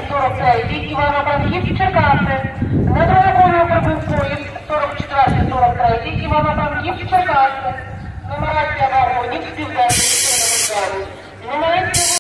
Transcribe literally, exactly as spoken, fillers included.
сорок третій Івано-Франківськ Черкаси. На другому прибув поїзд сорок четвертий сорок третій Івано-Франківськ Черкаси. Нумерація вагонів південної сторони.